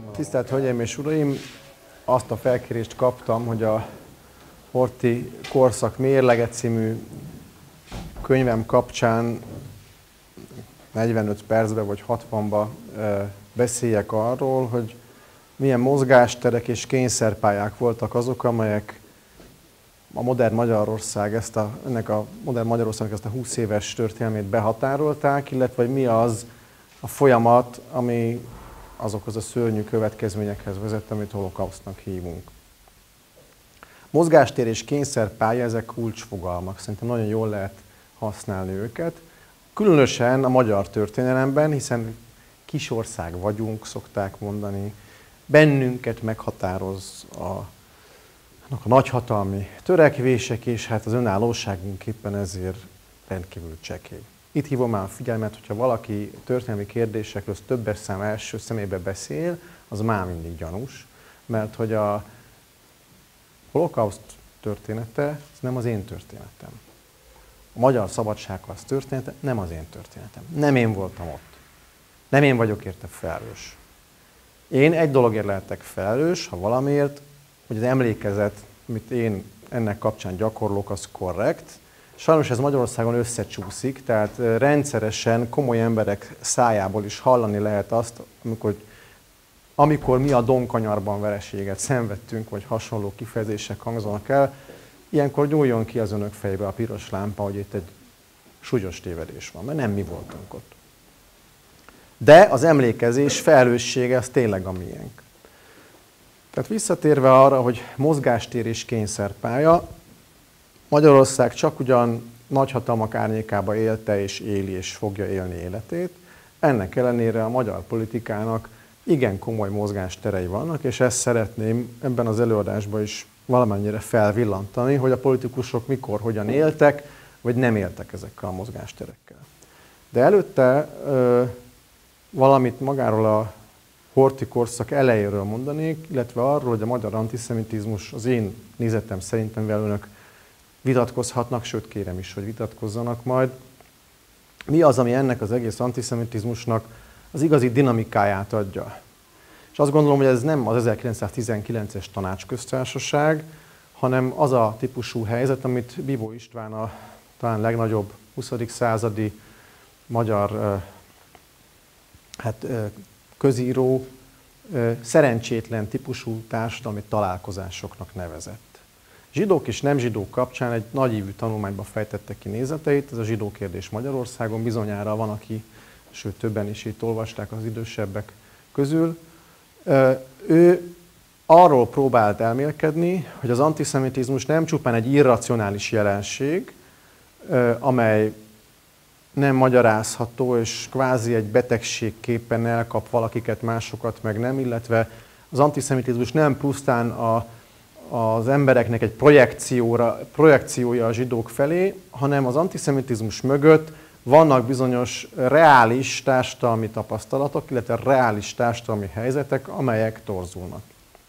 Tisztelt Hölgyeim és Uraim! Azt a felkérést kaptam, hogy a Horthy Korszak Mérlege című könyvem kapcsán 45 percben vagy 60-ban beszéljek arról, hogy milyen mozgásterek és kényszerpályák voltak azok, amelyek a modern Magyarországnak ezt a 20 éves történelmét behatárolták, illetve hogy mi az a folyamat, ami azokhoz a szörnyű következményekhez vezet, amit holokausztnak hívunk. Mozgástér és kényszerpálya, ezek kulcsfogalmak. Szerintem nagyon jól lehet használni őket. Különösen a magyar történelemben, hiszen kis ország vagyunk, szokták mondani. Bennünket meghatároz a nagyhatalmi törekvések, és hát az önállóságunk éppen ezért rendkívül csekély. Itt hívom már a figyelmet, hogyha valaki történelmi kérdésekről többes szám első személybe beszél, az már mindig gyanús, mert hogy a holokauszt története, ez nem az én történetem. A magyar szabadságharc története nem az én történetem. Nem én voltam ott. Nem én vagyok érte felelős. Én egy dologért lehetek felelős, ha valamiért, hogy az emlékezet, amit én ennek kapcsán gyakorlok, az korrekt. Sajnos ez Magyarországon összecsúszik, tehát rendszeresen komoly emberek szájából is hallani lehet azt, amikor mi a Donkanyarban vereséget szenvedtünk, vagy hasonló kifejezések hangzanak el, ilyenkor nyúljon ki az önök fejbe a piros lámpa, hogy itt egy súlyos tévedés van, mert nem mi voltunk ott. De az emlékezés felelőssége az tényleg a miénk. Tehát visszatérve arra, hogy mozgástér és kényszerpálya, Magyarország csak ugyan nagyhatalmak árnyékába élte és éli és fogja élni életét, ennek ellenére a magyar politikának igen komoly mozgásterei vannak, és ezt szeretném ebben az előadásban is valamennyire felvillantani, hogy a politikusok mikor, hogyan éltek, vagy nem éltek ezekkel a mozgásterekkel. De előtte valamit magáról a Horthy korszak elejéről mondanék, illetve arról, hogy a magyar antiszemitizmus az én nézetem szerint, amivel önök vitatkozhatnak, sőt kérem is, hogy vitatkozzanak majd. Mi az, ami ennek az egész antiszemitizmusnak az igazi dinamikáját adja? És azt gondolom, hogy ez nem az 1919-es tanácsköztársaság, hanem az a típusú helyzet, amit Bibó István a talán legnagyobb 20. századi magyar közíró szerencsétlen típusú társadalmi találkozásoknak nevezett. Zsidók és nem zsidók kapcsán egy nagyívű tanulmányban fejtette ki nézeteit, ez a zsidó kérdés Magyarországon, bizonyára van, aki, sőt többen is itt olvasták az idősebbek közül. Ő arról próbált elmélkedni, hogy az antiszemitizmus nem csupán egy irracionális jelenség, amely nem magyarázható, és kvázi egy betegségképpen elkap valakiket, másokat meg nem, illetve az antiszemitizmus nem pusztán az embereknek egy projekciója a zsidók felé, hanem az antiszemitizmus mögött vannak bizonyos reális társadalmi tapasztalatok, illetve reális társadalmi helyzetek, amelyek torzulnak.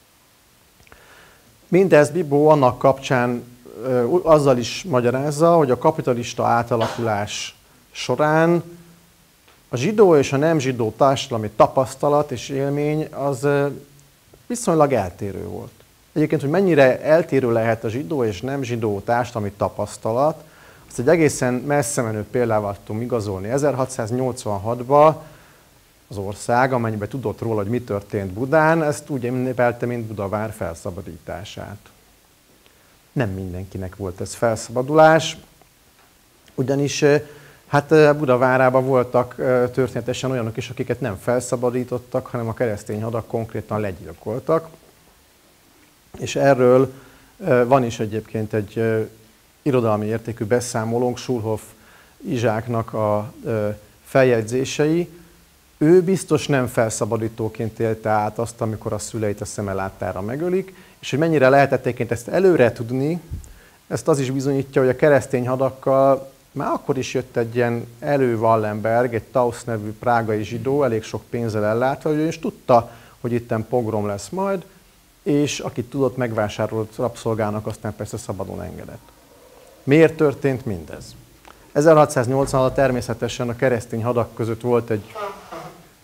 Mindezt Bibó annak kapcsán azzal is magyarázza, hogy a kapitalista átalakulás során a zsidó és a nem zsidó társadalmi tapasztalat és élmény az viszonylag eltérő volt. Egyébként, hogy mennyire eltérő lehet a zsidó és nem zsidó társadalmi tapasztalat, azt egy egészen messze menő példával tudom igazolni. 1686-ban az ország, amennyiben tudott róla, hogy mi történt Budán, ezt úgy ünnepelte, mint Budavár felszabadítását. Nem mindenkinek volt ez felszabadulás, ugyanis hát Budavárában voltak történetesen olyanok is, akiket nem felszabadítottak, hanem a keresztény hadak konkrétan legyilkoltak. És erről van is egyébként egy irodalmi értékű beszámolónk, Schulhoff Izsáknak a feljegyzései. Ő biztos nem felszabadítóként élte át azt, amikor a szüleit a szeme láttára megölik, és hogy mennyire lehetett egyébként ezt előre tudni, ezt az is bizonyítja, hogy a keresztény hadakkal már akkor is jött egy ilyen Elő Wallenberg, egy Tausz nevű prágai zsidó, elég sok pénzzel ellátva, hogy ő is tudta, hogy itten pogrom lesz majd, és akit tudott, megvásárolt rabszolgának, aztán persze szabadon engedett. Miért történt mindez? 1686 természetesen a keresztény hadak között volt egy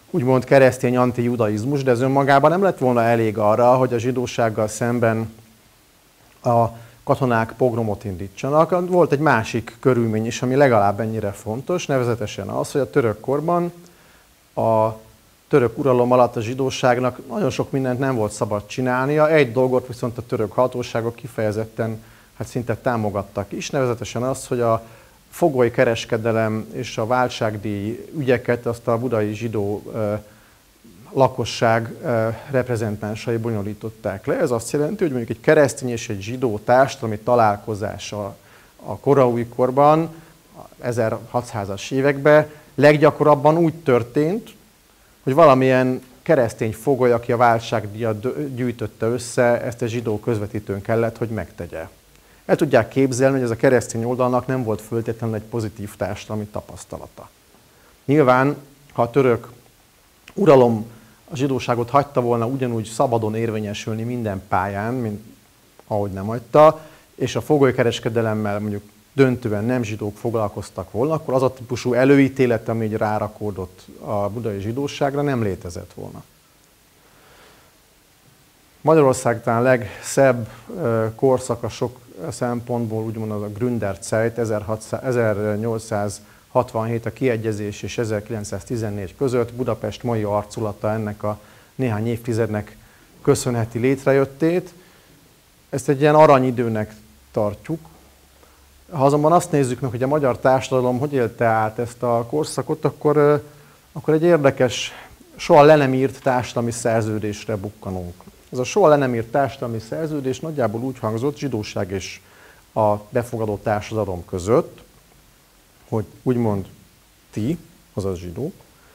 úgymond keresztény antijudaizmus, de ez önmagában nem lett volna elég arra, hogy a zsidósággal szemben a katonák pogromot indítsanak. Volt egy másik körülmény is, ami legalább ennyire fontos, nevezetesen az, hogy a török korban, a török uralom alatt a zsidóságnak nagyon sok mindent nem volt szabad csinálnia, egy dolgot viszont a török hatóságok kifejezetten szinte támogattak is, nevezetesen az, hogy a fogoly kereskedelem és a váltságdíj ügyeket azt a budai zsidó lakosság reprezentánsai bonyolították le. Ez azt jelenti, hogy mondjuk egy keresztény és egy zsidó társadalmi találkozása a koraújkorban, 1600-as években leggyakorabban úgy történt, hogy valamilyen keresztény fogoly, aki a váltságdíjat gyűjtötte össze, ezt a zsidó közvetítőn kellett, hogy megtegye. El tudják képzelni, hogy ez a keresztény oldalnak nem volt föltétlenül egy pozitív társadalmi tapasztalata. Nyilván, ha a török uralom a zsidóságot hagyta volna ugyanúgy szabadon érvényesülni minden pályán, mint ahogy nem hagyta, és a fogolykereskedelemmel mondjuk döntően nem zsidók foglalkoztak volna, akkor az a típusú előítélet, ami így rárakódott a budai zsidóságra, nem létezett volna. Magyarország talán legszebb korszaka sok szempontból, úgymond az a Gründerzeit, 1867 a kiegyezés és 1914 között Budapest mai arculata ennek a néhány évtizednek köszönheti létrejöttét. Ezt egy ilyen aranyidőnek tartjuk. Ha azonban azt nézzük meg, hogy a magyar társadalom hogy élte át ezt a korszakot, akkor egy érdekes, soha le nem írt társadalmi szerződésre bukkanunk. Ez a soha le nem írt társadalmi szerződés nagyjából úgy hangzott zsidóság és a befogadó társadalom között, hogy úgymond ti, azaz zsidók,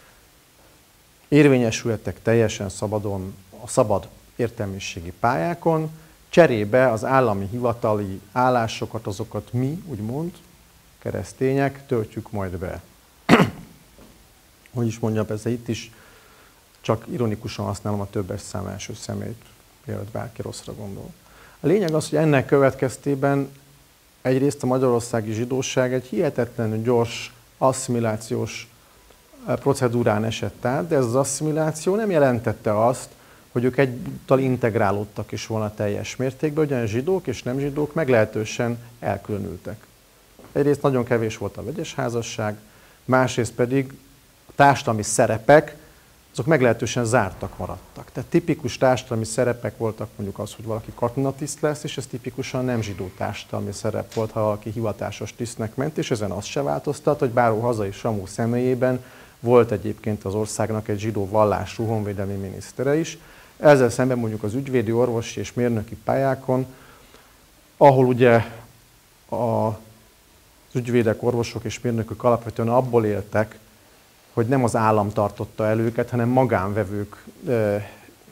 érvényesülhettek teljesen szabadon a szabad értelmiségi pályákon, cserébe az állami hivatali állásokat, azokat mi, úgymond, keresztények, töltjük majd be. Hogy is mondjam, ez itt is csak ironikusan használom a többes szám első személyt, mielőtt bárki rosszra gondol. A lényeg az, hogy ennek következtében egyrészt a magyarországi zsidóság egy hihetetlenül gyors asszimilációs procedúrán esett át, de ez az asszimiláció nem jelentette azt, hogy ők egyúttal integrálódtak is volna teljes mértékben, ugyanis zsidók és nem zsidók meglehetősen elkülönültek. Egyrészt nagyon kevés volt a vegyes házasság, másrészt pedig a társadalmi szerepek, azok meglehetősen zártak maradtak. Tehát tipikus társadalmi szerepek voltak mondjuk az, hogy valaki katonatiszt lesz, és ez tipikusan nem zsidó társadalmi szerep volt, ha valaki hivatásos tisztnek ment, és ezen az se változtat, hogy báró hazai Samó személyében volt egyébként az országnak egy zsidó vallású honvédelmi minisztere is. Ezzel szemben mondjuk az ügyvédi, orvosi és mérnöki pályákon, ahol ugye az ügyvédek, orvosok és mérnökök alapvetően abból éltek, hogy nem az állam tartotta el őket, hanem magánvevőktől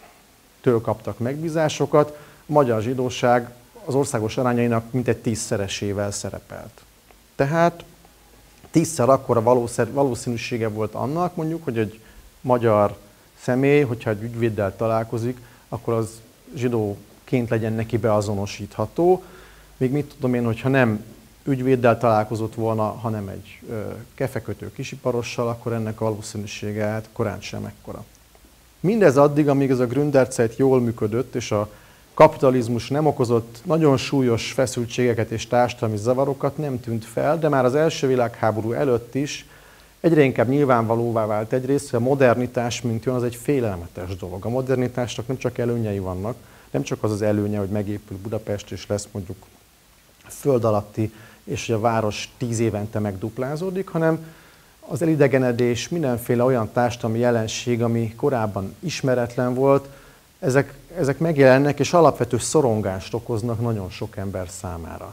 kaptak megbízásokat. A magyar zsidóság az országos arányainak mintegy 10-szeresével szerepelt. Tehát 10-szer akkora valószínűsége volt annak, mondjuk, hogy egy magyar személy, hogyha egy ügyvéddel találkozik, akkor az zsidóként legyen neki beazonosítható. Még mit tudom én, hogyha nem ügyvéddel találkozott volna, hanem egy kefekötő kisiparossal, akkor ennek a valószínűsége hát korán sem ekkora. Mindez addig, amíg ez a Gründerzeit jól működött, és a kapitalizmus nem okozott nagyon súlyos feszültségeket és társadalmi zavarokat, nem tűnt fel, de már az első világháború előtt is egyre inkább nyilvánvalóvá vált egyrészt, hogy a modernitás, mint jön, az egy félelmetes dolog. A modernitásnak nem csak előnyei vannak, nem csak az az előnye, hogy megépül Budapest, és lesz mondjuk föld alatti, és hogy a város 10 évente megduplázódik, hanem az elidegenedés, mindenféle olyan társadalmi jelenség, ami korábban ismeretlen volt, ezek megjelennek, és alapvető szorongást okoznak nagyon sok ember számára.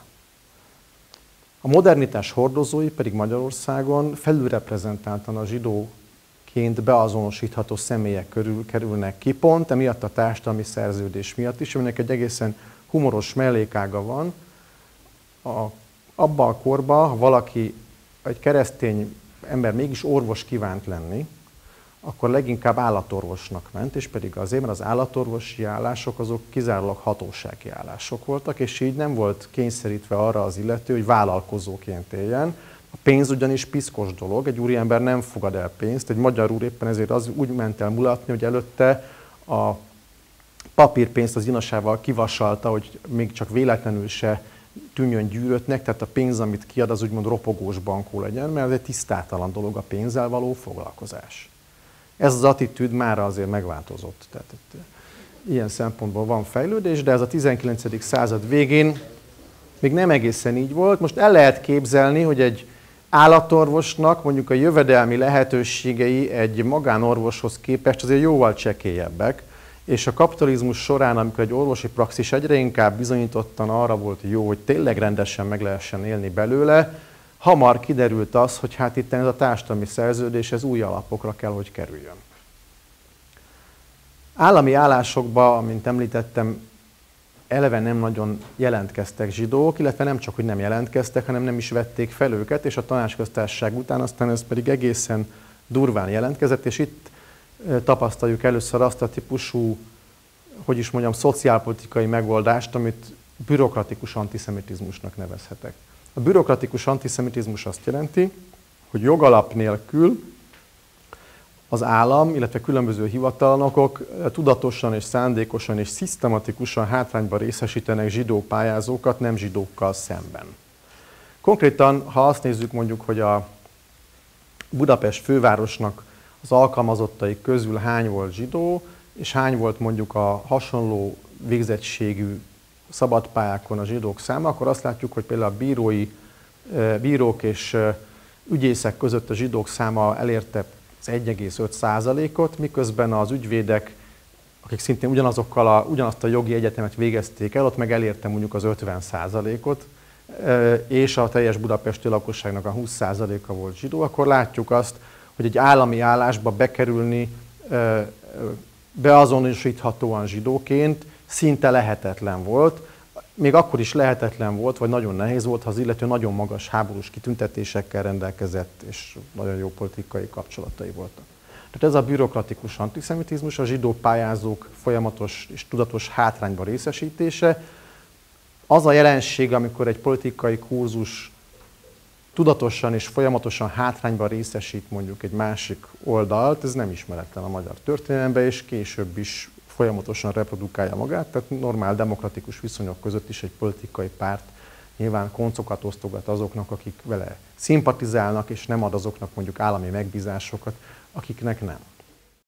A modernitás hordozói pedig Magyarországon felülreprezentáltan a zsidóként beazonosítható személyek körül kerülnek ki, pont emiatt a társadalmi szerződés miatt is, aminek egy egészen humoros mellékága van. Abban a korban, ha valaki, egy keresztény ember mégis orvos kívánt lenni, akkor leginkább állatorvosnak ment, és pedig azért, mert az állatorvosi állások azok kizárólag hatósági állások voltak, és így nem volt kényszerítve arra az illető, hogy vállalkozóként éljen. A A pénz ugyanis piszkos dolog, egy úriember nem fogad el pénzt, egy magyar úr éppen ezért az úgy ment el mulatni, hogy előtte a papírpénzt az inasával kivasalta, hogy még csak véletlenül se tűnjön gyűrötnek, tehát a pénz, amit kiad, az úgymond ropogós bankó legyen, mert ez egy tisztátalan dolog a pénzzel való foglalkozás. Ez az attitűd mára azért megváltozott. Tehát ilyen szempontból van fejlődés, de ez a 19. század végén még nem egészen így volt. Most el lehet képzelni, hogy egy állatorvosnak mondjuk a jövedelmi lehetőségei egy magánorvoshoz képest azért jóval csekélyebbek, és a kapitalizmus során, amikor egy orvosi praxis egyre inkább bizonyítottan arra volt jó, hogy tényleg rendesen meg lehessen élni belőle, hamar kiderült az, hogy hát itt ez a társadalmi szerződés ez új alapokra kell, hogy kerüljön. Állami állásokban, amint említettem, eleve nem nagyon jelentkeztek zsidók, illetve nem csak, hogy nem jelentkeztek, hanem nem is vették fel őket, és a tanácsköztársaság után aztán ez pedig egészen durván jelentkezett, és itt tapasztaljuk először azt a típusú, hogy is mondjam, szociálpolitikai megoldást, amit bürokratikus antiszemitizmusnak nevezhetek. A bürokratikus antiszemitizmus azt jelenti, hogy jogalap nélkül az állam, illetve különböző hivatalnokok tudatosan és szándékosan és szisztematikusan hátrányba részesítenek zsidó pályázókat nem zsidókkal szemben. Konkrétan, ha azt nézzük mondjuk, hogy a Budapest fővárosnak az alkalmazottai közül hány volt zsidó, és hány volt mondjuk a hasonló végzettségű szabadpályákon a zsidók száma, akkor azt látjuk, hogy például a bírók és ügyészek között a zsidók száma elérte az 1,5%-ot, miközben az ügyvédek, akik szintén ugyanazt a jogi egyetemet végezték el, ott meg elérte mondjuk az 50%-ot, és a teljes budapesti lakosságnak a 20%-a volt zsidó, akkor látjuk azt, hogy egy állami állásba bekerülni beazonosíthatóan zsidóként szinte lehetetlen volt. Még akkor is lehetetlen volt, vagy nagyon nehéz volt, ha az illető nagyon magas háborús kitüntetésekkel rendelkezett, és nagyon jó politikai kapcsolatai voltak. Tehát ez a bürokratikus antiszemitizmus, a zsidó pályázók folyamatos és tudatos hátrányba részesítése, az a jelenség, amikor egy politikai kurzus tudatosan és folyamatosan hátrányba részesít mondjuk egy másik oldalt, ez nem ismeretlen a magyar történelemben, és később is folyamatosan reprodukálja magát, tehát normál demokratikus viszonyok között is egy politikai párt nyilván koncokat osztogat azoknak, akik vele szimpatizálnak, és nem ad azoknak mondjuk állami megbízásokat, akiknek nem.